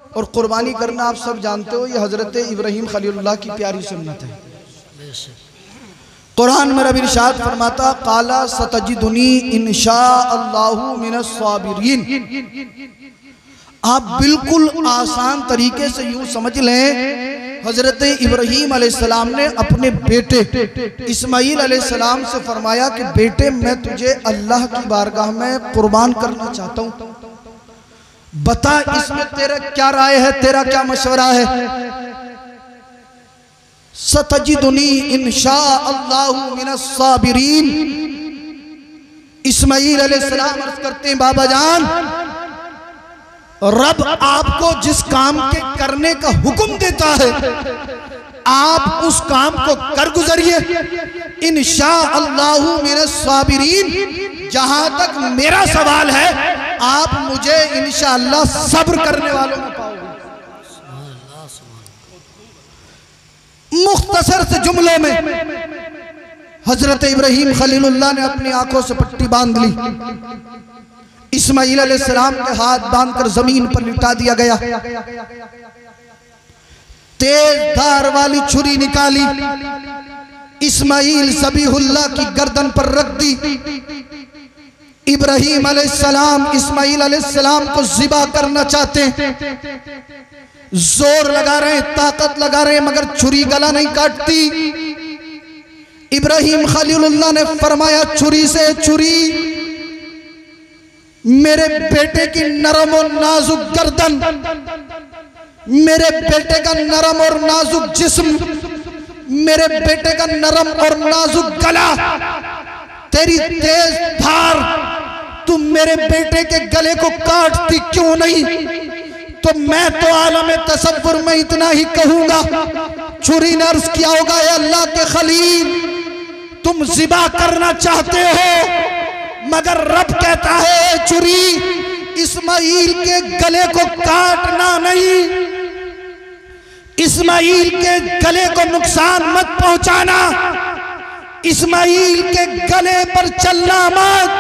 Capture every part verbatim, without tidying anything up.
और कुर्बानी करना आप सब जानते हो, ये हजरत इब्राहीम खलीलुल्लाह की प्यारी सुन्नत है। कुरान में रब इरशाद फरमाता काला सतजिदुनी इंशाअल्लाहु मिनस साबिरीन। आप बिल्कुल आसान तरीके से यूं समझ लें, हजरत इब्राहीम अलैहिस्सलाम ने अपने बेटे इस्माईल अलैहिस्सलाम से फरमाया कि बेटे मैं तुझे अल्लाह की बारगाह में कुर्बान करना चाहता हूँ, बता इसमें तेरा क्या राय है, तेरा क्या मशवरा है। सतजिदुनी इंशाअल्लाहु मिनस साबिरीन। इस्माईल अलैहिस्सलाम अर्ज करते हैं बाबा जान, रब आपको जिस काम के करने का हुक्म देता है आप उस काम को कर गुजरिए। इंशाअल्लाहु मिनस साबिरीन। जहां तक मेरा सवाल है आप मुझे इंशाअल्लाह सब्र करने वालों में पाओगे। मुख्तसर से जुमलों में हजरत इब्राहीम खलीलुल्लाह ने अपनी आंखों से पट्टी बांध ली। इस्माईल अलैहिस्सलाम के हाथ बांधकर जमीन पर लिटा दिया गया। तेज धार वाली छुरी निकाली, इस्माईल ज़बीहुल्लाह की गर्दन पर रख दी। इब्राहीम अलैहिस्सलाम इस्माईल अलैहिस्सलाम को ज़िबा करना चाहते हैं, जोर लगा रहे हैं, ताकत लगा रहे हैं, मगर छुरी गला नहीं काटती। इब्राहीम खलीलुल्लाह ने फरमाया छुरी से छुरी मेरे बेटे की नरम और नाजुक गर्दन, मेरे बेटे का नरम और नाजुक जिस्म, मेरे बेटे का नरम और नाजुक गला, तेरी तेज धार तुम मेरे बेटे के गले को काटती क्यों नहीं? तो मैं तो आलम तसव्वुर में इतना ही कहूंगा, छुरी ने अर्ज किया होगा ए अल्लाह के खलील तुम ज़िबा करना चाहते हो, मगर रब कहता है छुरी इस्माईल के गले को काटना नहीं, इस्माईल के गले को नुकसान मत पहुंचाना, इस्माईल के गले पर चलना मत।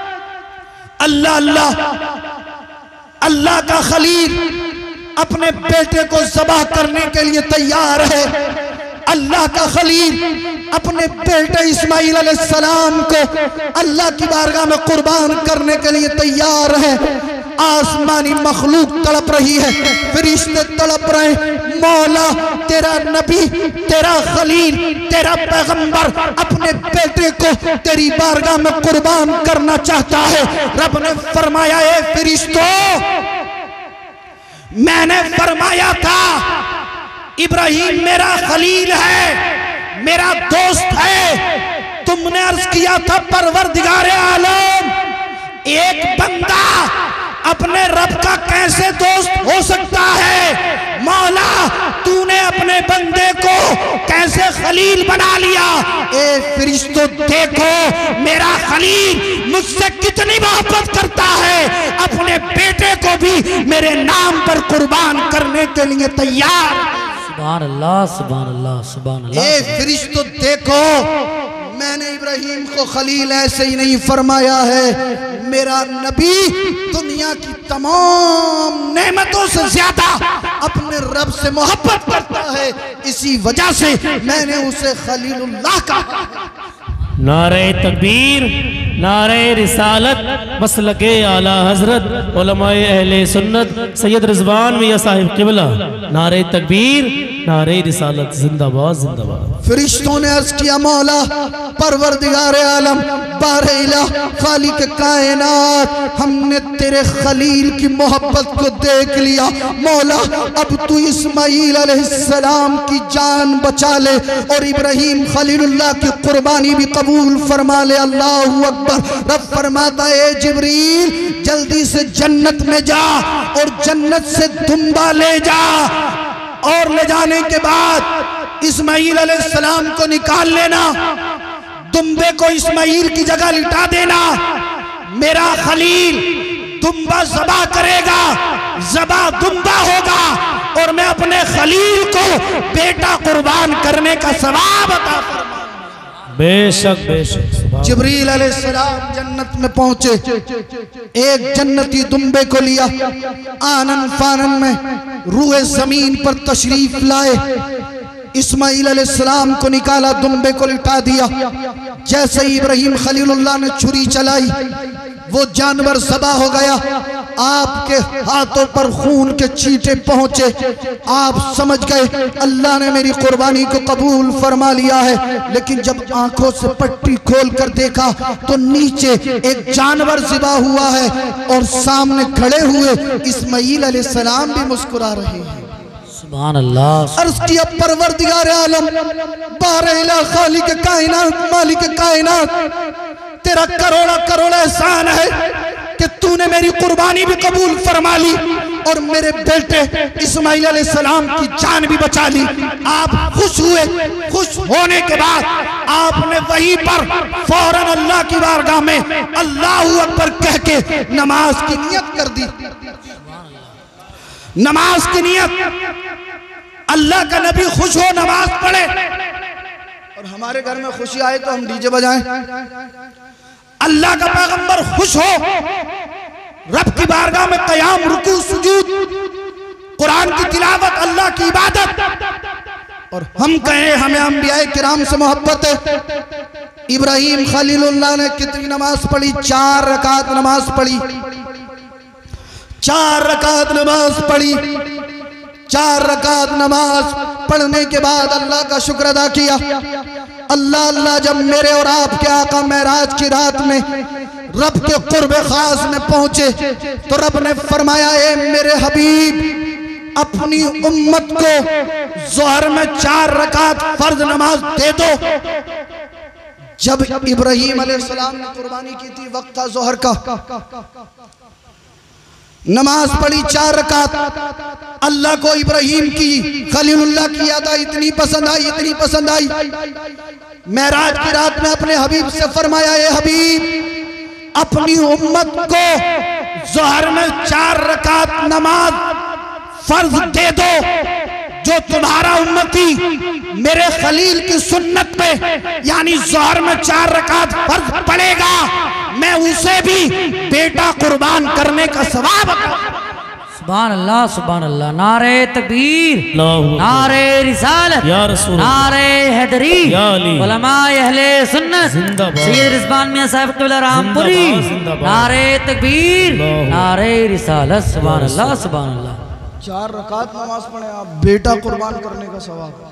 अल्लाह अल्लाह अल्लाह का खलील अपने बेटे को ज़बह करने के लिए तैयार है। अल्लाह का खलील अपने बेटे इस्माईल अलैहिस्सलाम को अल्लाह की बारगाह में कुर्बान करने के लिए तैयार है। आसमानी मखलूक तड़प रही है, फरिश्ते तड़प रहे, मौला तेरा नबी, तेरा खलील, तेरा पैगंबर अपने बेटे को तेरी बारगाह में कुर्बान करना चाहता है। रब ने फरमाया ए फरिश्तों, मैंने फरमाया था इब्राहीम मेरा खलील है, मेरा दोस्त है। तुमने अर्ज किया था परवरदिगार आलम एक बंदा अपने रब का कैसे दोस्त हो सकता है? मौला तूने अपने बंदे को कैसे खलील बना लिया? ए फरिश्तों देखो मेरा खलील मुझसे कितनी मोहब्बत करता है, अपने बेटे को भी मेरे नाम पर कुर्बान करने के लिए तैयार। सुभान अल्लाह सुभान अल्लाह सुभान अल्लाह। ए फरिश्तों देखो मैंने इब्राहीम को खलील ऐसे ही नहीं फरमाया है, मेरा नबी दुनिया की तमाम नेमतों से ज्यादा अपने रब से मोहब्बत करता है, इसी वजह से मैंने उसे खलीलुल्लाह कहा। नारे तकबीर, नारे रिसालत, मसलके आला हजरत उलमाए अहले सुन्नत सैयद रिजवान मियां साहिब किबला। नारे तकबीर, नारे रिसालत, जिंदाबाद जिंदाबाद। फरिश्तों ने अर्ज किया मौला परवरदिगार आलम बारे इलाह खालिक कायनात, हमने तेरे खलील की मोहब्बत को देख लिया, मौला अब तू इस्माईल अलैहिस्सलाम की जान बचा ले और इब्राहीम खलीलुल्लाह की कुर्बानी भी कबूल फरमा ले। अल्लाहु अकबर। रब फरमाता है जिब्रील जल्दी से जन्नत में जा और जन्नत से दुम्बा ले जा, और ले जाने के बाद इस्माईल अलैहिस्सलाम को निकाल लेना, दुम्बे को इस्माईल की जगह लिटा देना। मेरा खलील दुम्बा ज़बा करेगा, ज़बा दुम्बा होगा और मैं अपने खलील को बेटा कुर्बान करने का सवाब अता फरमाऊंगा। बेशक बेशक। जिब्रील अलैहिस्सलाम जन्नत में पहुंचे, एक जन्नती दुम्बे को लिया, आनन फानन में रूए जमीन पर तशरीफ लाए, इस्माइल अलैहिस्सलाम को निकाला, दुम्बे को लिटा दिया। जैसे ही इब्राहिम खलीलुल्लाह ने छुरी चलाई, वो जानवर ज़बा हो गया। आपके हाथों पर खून के छींटे पहुंचे। आप समझ गए अल्लाह ने मेरी कुर्बानी को कबूल फरमा लिया है। लेकिन जब आंखों से पट्टी खोल कर देखा तो नीचे एक जानवर ज़बा हुआ है और सामने खड़े हुए इस्माइल अलैहिस्सलाम भी मुस्कुरा रहे हैं। सुभान अल्लाह। अर्ज़ किया परवरदिगार आलम, बारह खालिक कायनात, मालिक कायनात, तेरा करोड़ा करोड़ एहसान है कि तूने मेरी कुर्बानी भी कबूल फरमा ली और मेरे बेटे इस्माइल अलैहिस्सलाम की जान भी बचा ली। आप खुश हुए। खुश होने के बाद आपने वहीं पर फौरन अल्लाह की बारगाह में अल्लाहू अकबर कह के नमाज की नियत कर दी। नमाज की नियत। अल्लाह का नबी खुश हो नमाज पढ़े, और हमारे घर में खुशी आए तो हम डीजे बजाएं। अल्लाह का पैगंबर खुश हो, रब की बारगाह में क़याम, रुकू, सुजूद, कुरान की तिलावत, अल्लाह की इबादत, और हम कहें हमें अंबियाए किराम से मोहब्बत है। इब्राहिम खलीलुल्लाह ने कितनी नमाज पढ़ी? चार रकात नमाज पढ़ी। चार रकात नमाज पढ़ी। चार रकात नमाज पढ़ने के बाद अल्लाह का शुक्र अदा किया। अल्लाह अल्लाह जब मेरे और आपके आका मेराज की रात में रब के कुर्ब खास में पहुंचे तो रब ने फरमाया, ए मेरे हबीब, अपनी उम्मत को ज़ोहर में चार रकात फर्ज नमाज दे दो। जब इब्राहिम अलैहिस्सलाम ने कुर्बानी की थी, वक्त था ज़ोहर का, नमाज पढ़ी चार रकात। अल्लाह को इब्राहिम की, खलीलुल्लाह की अदा इतनी पसंद आई, इतनी पसंद आई, मेराज की रात में अपने हबीब से फरमाया, ए हबीब, अपनी उम्मत को ज़ोहर में चार रकात नमाज फर्ज दे दो। जो तुम्हारा उम्मती मेरे खलील की सुन्नत पे यानी ज़ोहर में चार रकात फर्ज पड़ेगा, मैं उसे भी बेटा कुर्बान करने का सवाब। सुभान अल्लाह, सुभान अल्लाह। नारे तकबीर, नारे रिसालत, या रसूल, नारे हैदरी, या अली, उलमाए अहले सुन्नत, सैयद रिजवान मियां साहब क़िबला रामपुरी, नारे तकबीर, नारे रिसालत। सुभान अल्लाह, सुभान अल्लाह। चार रकात नमाज पढ़े आप, बेटा कुर्बान करने का सवाब।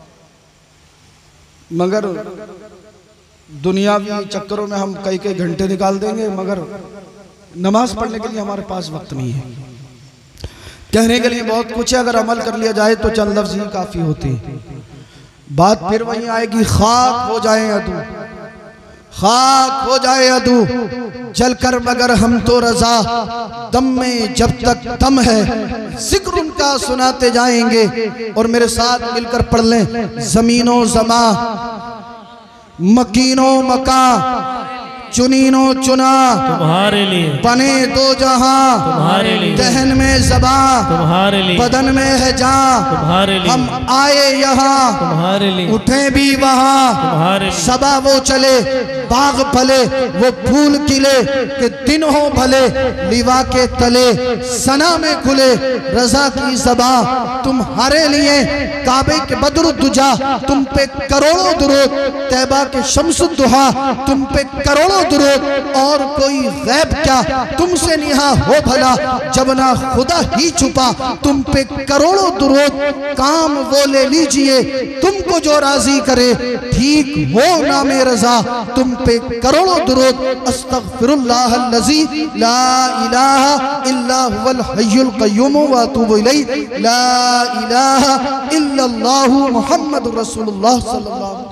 मगर दुनियावी चक्करों में हम कई कई घंटे निकाल देंगे, मगर नमाज पढ़ने के लिए हमारे पास वक्त नहीं है। कहने के लिए बहुत कुछ है, अगर अमल कर लिया जाए तो चंद लफ्ज़ ही काफ़ी होते हैं। बात फिर वहीं आएगी, खाक हो जाए अदू, खाक हो जाए अदू, जलकर मगर हम तो रजा, दम में जब तक दम है जिक्र उनका सुनाते जाएंगे। और मेरे साथ मिलकर पढ़ लें, ज़मीनो ज़मा, मकीनो मका, चुनीनो चुना तुम्हारे लिए, बने दो जहां तुम्हारे लिए, दहन में ज़बा तुम्हारे लिए, बदन में है जान तुम्हारे लिए, हम आए यहाँ तुम्हारे लिए, उठे भी वहाँ तुम्हारे लिए, सबा वो चले, बाग भले वो फूल खिले, कि दिन हो भले लिवा के तले, सना में खुले रजा की ज़बा, तुम्हारे लिए काबे के बदरुद्दुजा, तुम पे करोड़ों दुरूद, तैबा के शम्सुद्दुहा, तुम पे करोड़ों दुरूद, और कोई गैब क्या तुमसे निहा हो भला, जब ना खुदा ही छुपा, तुम पे करोड़ों दुरूद, काम वो ले लीजिए तुमको जो राजी करे, ठीक हो नामे रजा, तुम पे करोड़ों दुरूद, अस्तगफिरुल्लाह अल्लज़ी ला इलाहा इल्ला हुवल हय्युल क़य्यूम व अतूबु इलैहि, ला इलाहा इल्लल्लाहु मुहम्मदुर रसूलुल्लाह सल्लल्लाहु